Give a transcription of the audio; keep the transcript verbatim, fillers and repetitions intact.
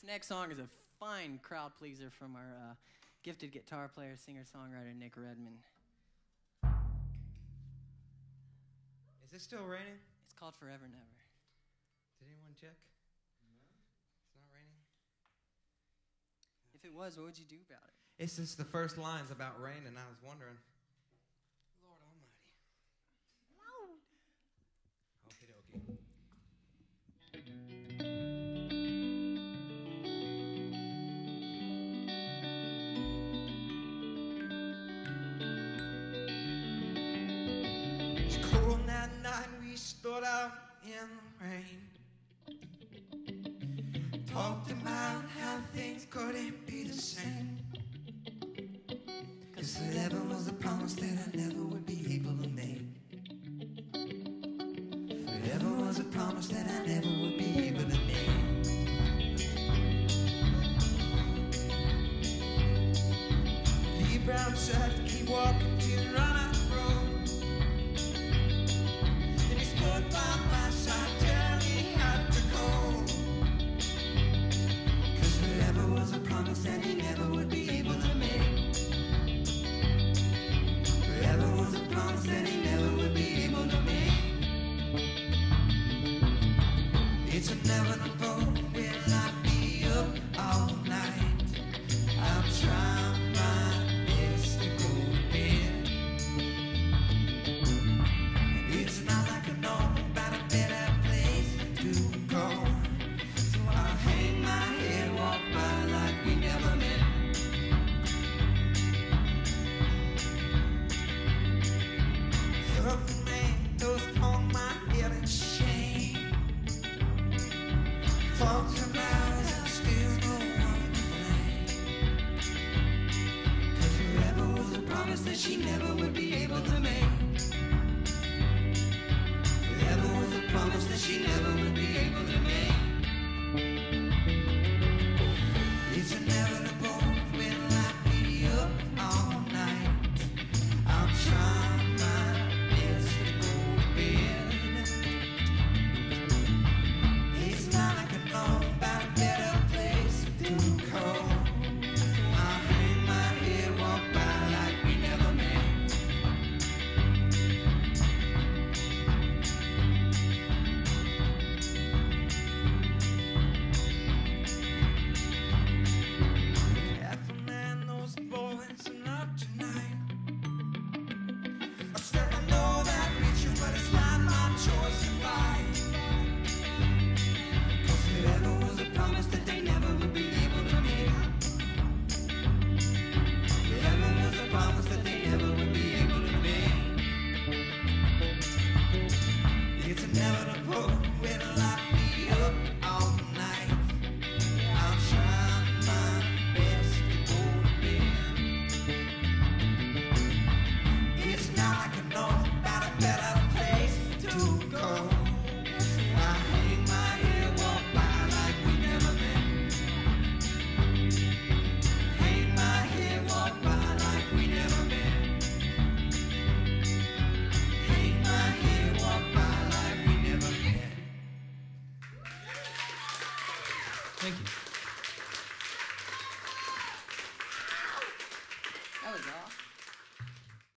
next song is a fine crowd pleaser from our uh, gifted guitar player, singer-songwriter Nick Redman. Is it still raining? It's called Forever Never. Did anyone check? No. It's not raining? If it was, what would you do about it? It's just the first lines about rain, and I was wondering, Lord Almighty. Okie dokie. It's cold that night, we stood out in the rain. Talked about how things couldn't be the same. Cause forever was a promise that I never would be able to make. Forever was a promise that I never would be able to make. Lee Brown said to keep walking till you run out of road. And he stood by my side telling me how to go. Cause forever was a promise that he never would be able to make. Forever was a promise that he never would be able to make. It's inevitable, will I be up all night? I'm trying my best to go to bed. And it's not like I know about a better place to go. So I'll hang my head, walk by like we never met. Love rain goes on my head in shame. Talks about it, still no one to blame. Cause forever was a promise that she never would be able to make. Forever was a promise that she never would be able to make. It's inevitable, will I be up all night? I'm trying my best to go to bed. It's not like I know about a better place to go. So I'll hang my head, walk by like we never met. Half a man knows the boys are not tonight. I still don't know that reaching, but it's not my choice to fight. Cause forever was a promise that they never would be able to make. Forever was a promise that they never would be able to make. It's inevitable, will I be up all night? I'm trying my best to go to bed. It's not like I know about a better place to go. So I hang my head, walk by like we never met. Hang my head, walk by like we never met. Hang my head, walk by like we never met. Thank you. That was all.